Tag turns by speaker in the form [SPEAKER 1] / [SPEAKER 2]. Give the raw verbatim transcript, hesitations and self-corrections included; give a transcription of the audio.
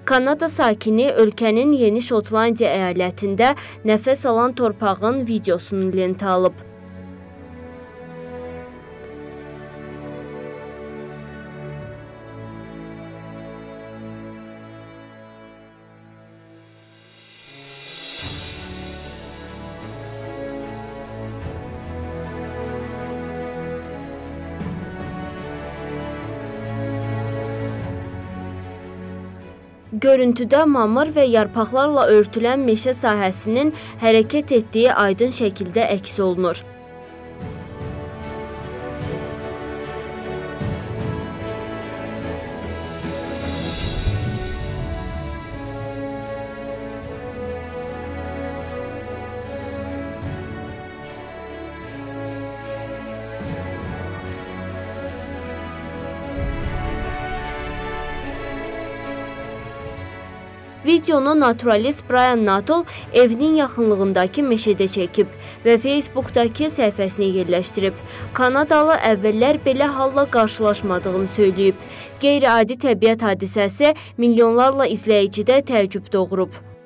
[SPEAKER 1] Kanada sakini ölkənin Yeni Şotlandiya əyalətində nəfəs alan torpağın videosunu lentə alıb. Görüntüdə mamır və yarpaqlarla örtülən meşə sahəsinin hərəkət etdiyi aydın şəkildə əks olunur. Videonu naturalist Brian Nuttall evinin yaxınlığındakı meşədə çəkib və Facebook'dakı səhifəsinə yerləşdirib. Kanadalı əvvəllər belə halla qarşılaşmadığını söyləyib. Qeyri-adi təbiət hadisəsi milyonlarla izləyicidə təəccüb doğurub.